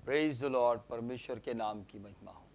Praise the lord. परमेश्वर के नाम की महिमा हो।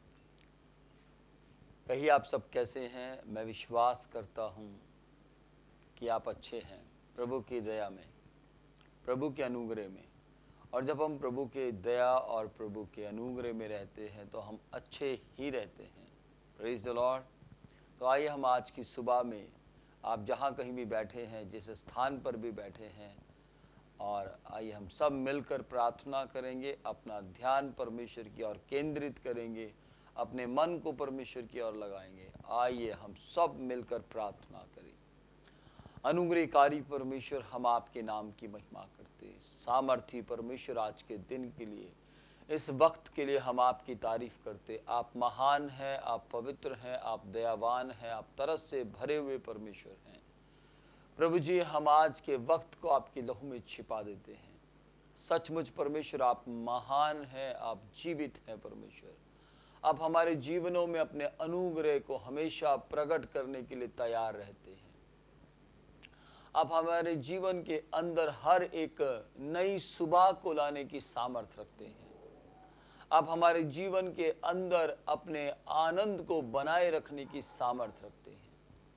कहिए आप सब कैसे हैं। मैं विश्वास करता हूँ कि आप अच्छे हैं प्रभु की दया में, प्रभु के अनुग्रह में। और जब हम प्रभु के दया और प्रभु के अनुग्रह में रहते हैं तो हम अच्छे ही रहते हैं। Praise the lord. तो आइए हम आज की सुबह में, आप जहाँ कहीं भी बैठे हैं, जिस स्थान पर भी बैठे हैं, और आइए हम सब मिलकर प्रार्थना करेंगे, अपना ध्यान परमेश्वर की ओर केंद्रित करेंगे, अपने मन को परमेश्वर की ओर लगाएंगे। आइए हम सब मिलकर प्रार्थना करें। अनुग्रहकारी परमेश्वर, हम आपके नाम की महिमा करते हैं। सामर्थी परमेश्वर, आज के दिन के लिए, इस वक्त के लिए हम आपकी तारीफ करते। आप महान हैं, आप पवित्र हैं, आप दयावान हैं, आप तरस से भरे हुए परमेश्वर हैं। प्रभु जी, हम आज के वक्त को आपकी लहू में छिपा देते हैं। सचमुच परमेश्वर, आप महान हैं, आप जीवित हैं परमेश्वर। आप हमारे जीवनों में अपने अनुग्रह को हमेशा प्रकट करने के लिए तैयार रहते हैं। आप हमारे जीवन के अंदर हर एक नई सुबह को लाने की सामर्थ रखते हैं। आप हमारे जीवन के अंदर अपने आनंद को बनाए रखने की सामर्थ रखते हैं।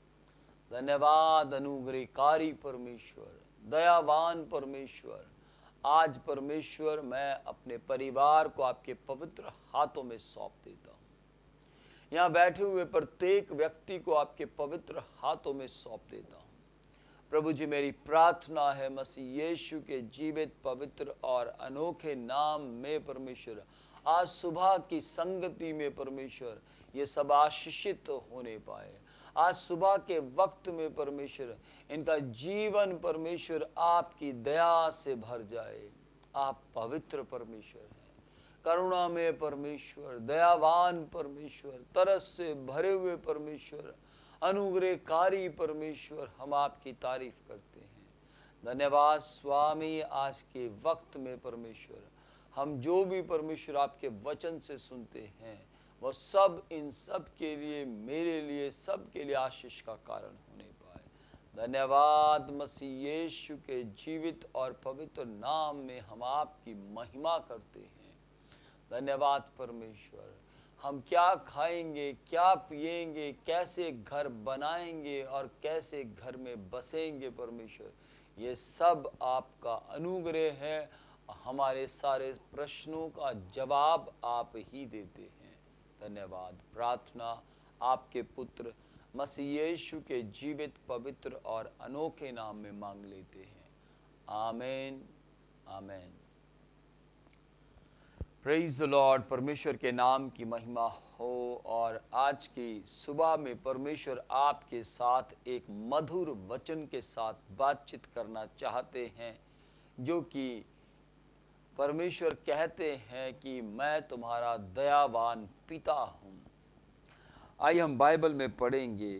धन्यवाद अनुग्रहकारी परमेश्वर, दयावान परमेश्वर। आज परमेश्वर, मैं अपने परिवार को आपके पवित्र हाथों में सौंप देता हूँ। यहाँ बैठे हुए प्रत्येक व्यक्ति को आपके पवित्र हाथों में सौंप देता हूँ। प्रभु जी, मेरी प्रार्थना है मसीह यीशु के जीवित, पवित्र और अनोखे नाम में परमेश्वर, आज सुबह की संगति में परमेश्वर ये सब आशीषित होने पाए। आज सुबह के वक्त में परमेश्वर इनका जीवन परमेश्वर आपकी दया से भर जाए। आप पवित्र परमेश्वर हैं, करुणा में परमेश्वर, दयावान परमेश्वर, तरस से भरे हुए परमेश्वर, अनुग्रहकारी परमेश्वर। हम आपकी तारीफ करते हैं। धन्यवाद स्वामी। आज के वक्त में परमेश्वर, हम जो भी परमेश्वर आपके वचन से सुनते हैं, वह सब इन सब के लिए, मेरे लिए, सब के लिए आशीष का कारण होने पाए। धन्यवाद मसीह यीशु के जीवित और पवित्र नाम में हम आपकी महिमा करते हैं। धन्यवाद परमेश्वर। हम क्या खाएंगे, क्या पिएंगे, कैसे घर बनाएंगे और कैसे घर में बसेंगे परमेश्वर, ये सब आपका अनुग्रह है। हमारे सारे प्रश्नों का जवाब आप ही देते हैं। धन्यवाद। प्रार्थना आपके पुत्र मसीह यीशु के जीवित, पवित्र और अनोखे नाम में मांग लेते हैं। आमीन, आमीन। Praise the lord. परमेश्वर के नाम की महिमा हो। और आज की सुबह में परमेश्वर आपके साथ एक मधुर वचन के साथ बातचीत करना चाहते हैं, जो कि परमेश्वर कहते हैं कि मैं तुम्हारा दयावान पिता हूँ। आइए हम बाइबल में पढ़ेंगे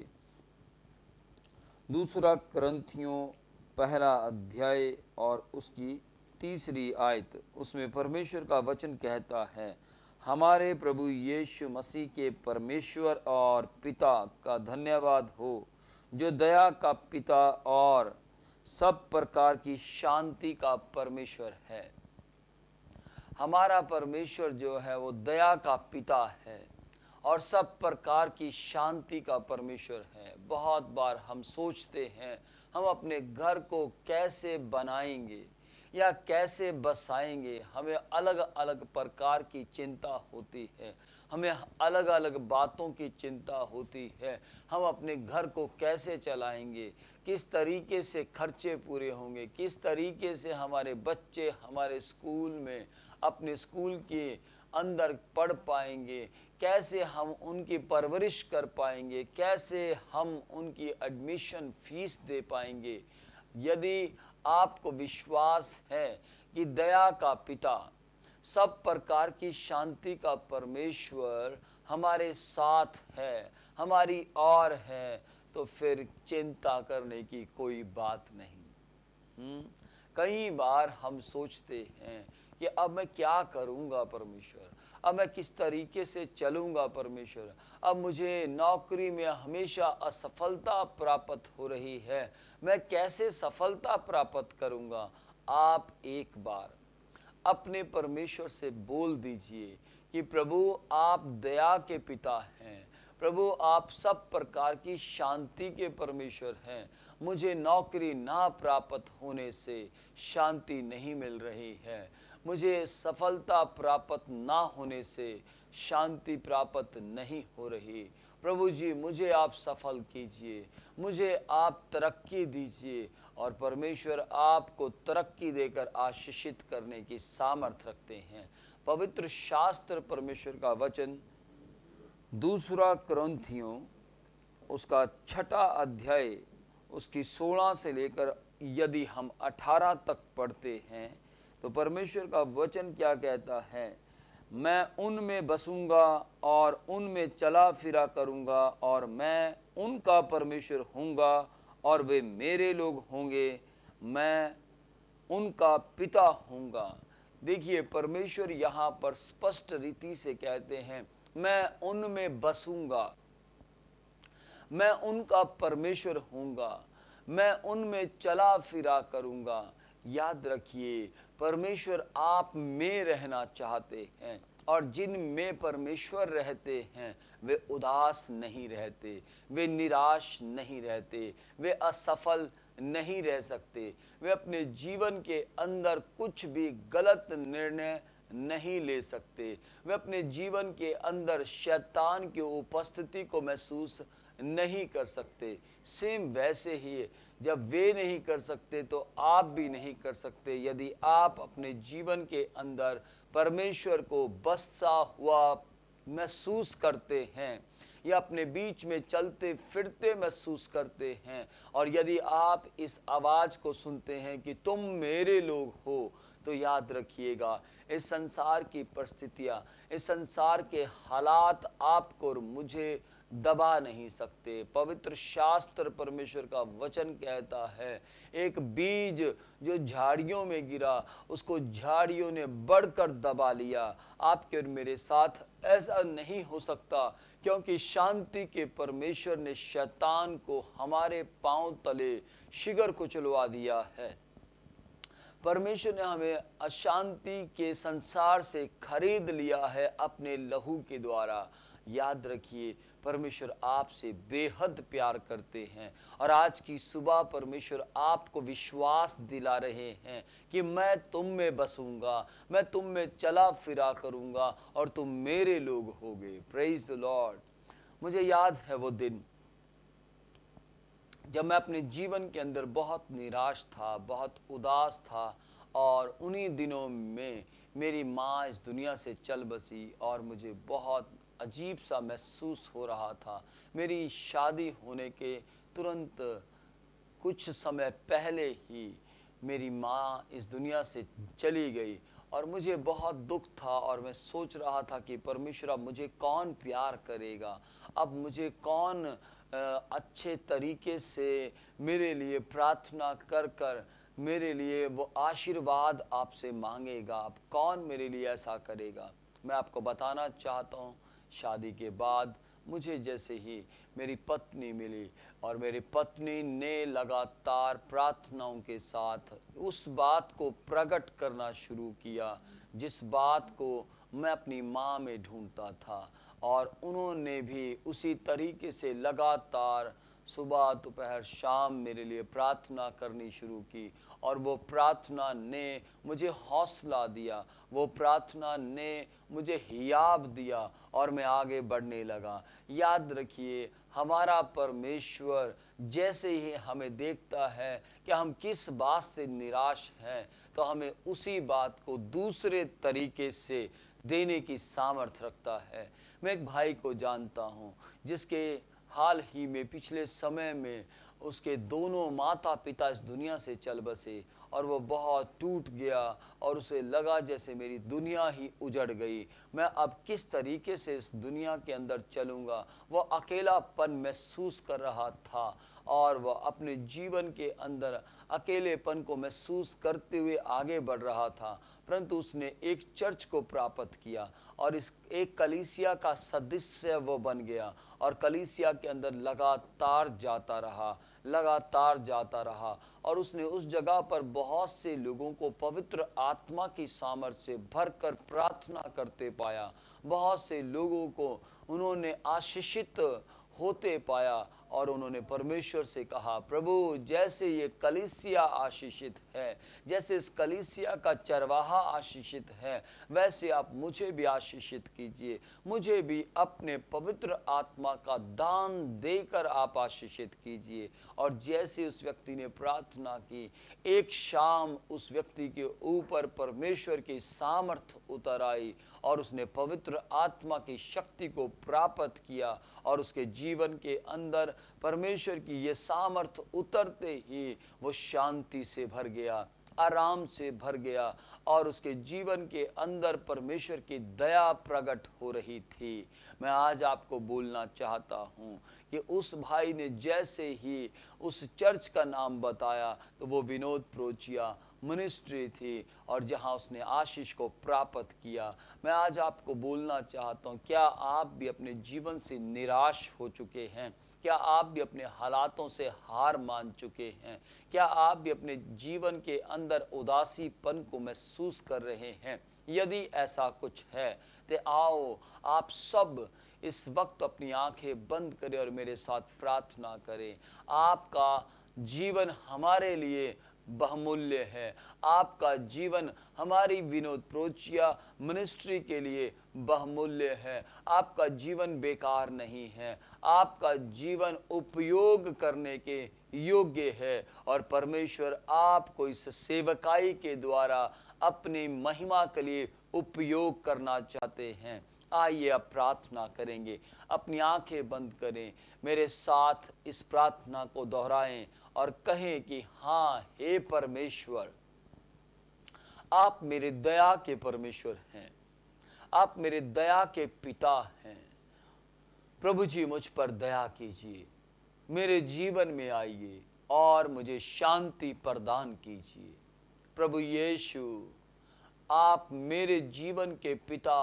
दूसरा कुरिन्थियों पहला अध्याय और उसकी 3री आयत। उसमें परमेश्वर का वचन कहता है, हमारे प्रभु यीशु मसीह के परमेश्वर और पिता का धन्यवाद हो, जो दया का पिता और सब प्रकार की शांति का परमेश्वर है। हमारा परमेश्वर जो है वो दया का पिता है और सब प्रकार की शांति का परमेश्वर है। बहुत बार हम सोचते हैं हम अपने घर को कैसे बनाएंगे या कैसे बसाएंगे। हमें अलग अलग प्रकार की चिंता होती है, हमें अलग अलग बातों की चिंता होती है। हम अपने घर को कैसे चलाएंगे, किस तरीके से खर्चे पूरे होंगे, किस तरीके से हमारे बच्चे हमारे स्कूल में, अपने स्कूल के अंदर पढ़ पाएंगे, कैसे हम उनकी परवरिश कर पाएंगे, कैसे हम उनकी एडमिशन फीस दे पाएंगे। यदि आपको विश्वास है कि दया का पिता, सब प्रकार की शांति का परमेश्वर हमारे साथ है, हमारी ओर है, तो फिर चिंता करने की कोई बात नहीं। कई बार हम सोचते हैं कि अब मैं क्या करूंगा परमेश्वर, अब मैं किस तरीके से चलूंगा परमेश्वर, अब मुझे नौकरी में हमेशा असफलता प्राप्त हो रही है, मैं कैसे सफलता प्राप्त करूंगा। आप एक बार अपने परमेश्वर से बोल दीजिए कि प्रभु आप दया के पिता हैं, प्रभु आप सब प्रकार की शांति के परमेश्वर हैं। मुझे नौकरी ना प्राप्त होने से शांति नहीं मिल रही है, मुझे सफलता प्राप्त ना होने से शांति प्राप्त नहीं हो रही। प्रभु जी मुझे आप सफल कीजिए, मुझे आप तरक्की दीजिए, और परमेश्वर आपको तरक्की देकर आशीषित करने की सामर्थ रखते हैं। पवित्र शास्त्र परमेश्वर का वचन दूसरा कुरिन्थियों उसका 6 अध्याय उसकी 16 से लेकर यदि हम 18 तक पढ़ते हैं तो परमेश्वर का वचन क्या कहता है? मैं उनमें बसूंगा और उनमें चला फिरा करूंगा, और मैं उनका परमेश्वर होऊंगा और वे मेरे लोग होंगे, मैं उनका पिता होऊंगा। देखिए परमेश्वर यहाँ पर स्पष्ट रीति से कहते हैं, मैं उनमें बसूंगा, मैं उनका परमेश्वर होऊंगा, मैं उनमें चला फिरा करूंगा। याद रखिए परमेश्वर आप में रहना चाहते हैं, और जिन में परमेश्वर रहते हैं वे उदास नहीं रहते, वे निराश नहीं रहते, वे असफल नहीं रह सकते, वे अपने जीवन के अंदर कुछ भी गलत निर्णय नहीं ले सकते, वे अपने जीवन के अंदर शैतान की उपस्थिति को महसूस नहीं कर सकते। सेम वैसे ही जब वे नहीं कर सकते तो आप भी नहीं कर सकते। यदि आप अपने जीवन के अंदर परमेश्वर को बसा हुआ महसूस करते हैं या अपने बीच में चलते फिरते महसूस करते हैं, और यदि आप इस आवाज़ को सुनते हैं कि तुम मेरे लोग हो, तो याद रखिएगा इस संसार की परिस्थितियाँ, इस संसार के हालात आपको और मुझे दबा नहीं सकते। पवित्र शास्त्र परमेश्वर का वचन कहता है, एक बीज जो झाड़ियों में गिरा उसको झाड़ियों ने बढ़कर दबा लिया। आपके और मेरे साथ ऐसा नहीं हो सकता, क्योंकि शांति के परमेश्वर ने शैतान को हमारे पांव तले शिगर कुचलवा दिया है। परमेश्वर ने हमें अशांति के संसार से खरीद लिया है अपने लहू के द्वारा। याद रखिए परमेश्वर आपसे बेहद प्यार करते हैं, और आज की सुबह परमेश्वर आपको विश्वास दिला रहे हैं कि मैं तुम में बसूंगा, मैं तुम में चला फिरा करूंगा और तुम मेरे लोग होगे। Praise the lord. मुझे याद है वो दिन जब मैं अपने जीवन के अंदर बहुत निराश था, बहुत उदास था, और उन्हीं दिनों में मेरी माँ इस दुनिया से चल बसी और मुझे बहुत अजीब सा महसूस हो रहा था। मेरी शादी होने के तुरंत कुछ समय पहले ही मेरी माँ इस दुनिया से चली गई, और मुझे बहुत दुख था, और मैं सोच रहा था कि परमेश्वर अब मुझे कौन प्यार करेगा, अब मुझे कौन अच्छे तरीके से मेरे लिए प्रार्थना कर कर मेरे लिए वो आशीर्वाद आपसे मांगेगा, अब कौन मेरे लिए ऐसा करेगा। मैं आपको बताना चाहता हूँ, शादी के बाद मुझे जैसे ही मेरी पत्नी मिली, और मेरी पत्नी ने लगातार प्रार्थनाओं के साथ उस बात को प्रकट करना शुरू किया जिस बात को मैं अपनी माँ में ढूंढता था, और उन्होंने भी उसी तरीके से लगातार सुबह दोपहर शाम मेरे लिए प्रार्थना करनी शुरू की, और वो प्रार्थना ने मुझे हौसला दिया, वो प्रार्थना ने मुझे हियाब दिया, और मैं आगे बढ़ने लगा। याद रखिए हमारा परमेश्वर जैसे ही हमें देखता है कि हम किस बात से निराश हैं, तो हमें उसी बात को दूसरे तरीके से देने की सामर्थ रखता है। मैं एक भाई को जानता हूँ जिसके हाल ही में पिछले समय में उसके दोनों माता पिता इस दुनिया से चल बसे, और वो बहुत टूट गया, और उसे लगा जैसे मेरी दुनिया ही उजड़ गई, मैं अब किस तरीके से इस दुनिया के अंदर चलूँगा। वो अकेलापन महसूस कर रहा था, और वह अपने जीवन के अंदर अकेलेपन को महसूस करते हुए आगे बढ़ रहा था। परंतु उसने एक चर्च को प्राप्त किया, और इस एक कलीसिया का सदस्य वो बन गया, और कलीसिया के अंदर लगातार जाता रहा, लगातार जाता रहा और उसने उस जगह पर बहुत से लोगों को पवित्र आत्मा की सामर्थ्य से भरकर प्रार्थना करते पाया। बहुत से लोगों को उन्होंने आशीषित होते पाया और उन्होंने परमेश्वर से कहा, प्रभु जैसे ये कलीसिया आशीषित है, जैसे इस कलीसिया का चरवाहा आशीषित है, वैसे आप मुझे भी आशीषित कीजिए, मुझे भी अपने पवित्र आत्मा का दान देकर आप आशीषित कीजिए। और जैसे उस व्यक्ति ने प्रार्थना की, एक शाम उस व्यक्ति के ऊपर परमेश्वर की सामर्थ उतर आई और उसने पवित्र आत्मा की शक्ति को प्राप्त किया और उसके जीवन के अंदर परमेश्वर की ये सामर्थ उतरते ही वो शांति से भर गया, आराम से भर गया और उसके जीवन के अंदर परमेश्वर की दया प्रकट हो रही थी। मैं आज आपको बोलना चाहता हूँ कि उस भाई ने जैसे ही उस चर्च का नाम बताया तो वो विनोद प्रोचिया मिनिस्ट्री थी और जहाँ उसने आशीष को प्राप्त किया। मैं आज आपको बोलना चाहता हूँ, क्या आप भी अपने जीवन से निराश हो चुके हैं? क्या आप भी अपने हालातों से हार मान चुके हैं? क्या आप भी अपने जीवन के अंदर उदासीपन को महसूस कर रहे हैं? यदि ऐसा कुछ है तो आओ आप सब इस वक्त अपनी आंखें बंद करें और मेरे साथ प्रार्थना करें। आपका जीवन हमारे लिए बहुमूल्य है। आपका जीवन हमारी विनोद प्रोचिया मिनिस्ट्री के लिए बहुमूल्य है। आपका जीवन बेकार नहीं है, आपका जीवन उपयोग करने के योग्य है और परमेश्वर आपको इस सेवकाई के द्वारा अपनी महिमा के लिए उपयोग करना चाहते हैं। आइए अब प्रार्थना करेंगे, अपनी आंखें बंद करें, मेरे साथ इस प्रार्थना को दोहराएं और कहें कि हाँ हे परमेश्वर, आप मेरे दया के परमेश्वर हैं, आप मेरे दया के पिता हैं। प्रभु जी मुझ पर दया कीजिए, मेरे जीवन में आइए और मुझे शांति प्रदान कीजिए। प्रभु यीशु, आप मेरे जीवन के पिता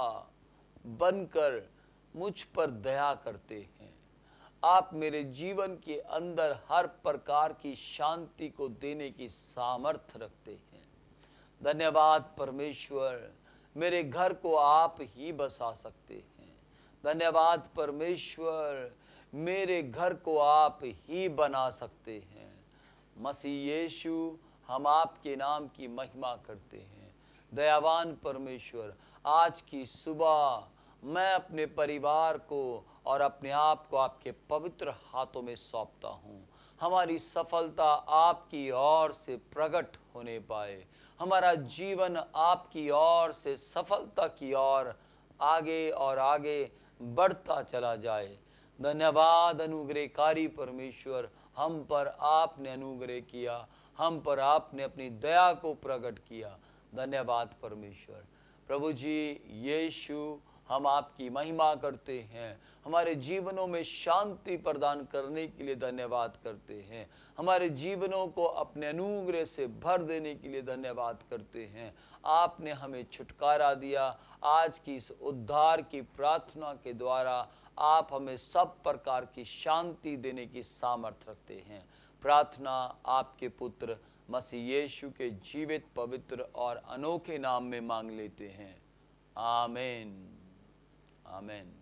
बनकर मुझ पर दया करते हैं। आप मेरे जीवन के अंदर हर प्रकार की शांति को देने की सामर्थ्य रखते हैं। धन्यवाद परमेश्वर, मेरे घर को आप ही बसा सकते हैं। धन्यवाद परमेश्वर, मेरे घर को आप ही बना सकते हैं। मसीह यीशु, हम आपके नाम की महिमा करते हैं। दयावान परमेश्वर, आज की सुबह मैं अपने परिवार को और अपने आप को आपके पवित्र हाथों में सौंपता हूँ। हमारी सफलता आपकी ओर से प्रकट होने पाए, हमारा जीवन आपकी ओर से सफलता की ओर आगे और आगे बढ़ता चला जाए। धन्यवाद अनुग्रहकारी परमेश्वर, हम पर आपने अनुग्रह किया, हम पर आपने अपनी दया को प्रकट किया। धन्यवाद परमेश्वर। प्रभु जी यीशु, हम आपकी महिमा करते हैं, हमारे जीवनों में शांति प्रदान करने के लिए धन्यवाद करते हैं, हमारे जीवनों को अपने अनुग्रह से भर देने के लिए धन्यवाद करते हैं। आपने हमें छुटकारा दिया। आज की इस उद्धार की प्रार्थना के द्वारा आप हमें सब प्रकार की शांति देने की सामर्थ्य रखते हैं। प्रार्थना आपके पुत्र मसीह यीशु के जीवित, पवित्र और अनोखे नाम में मांग लेते हैं। आमीन, आमीन।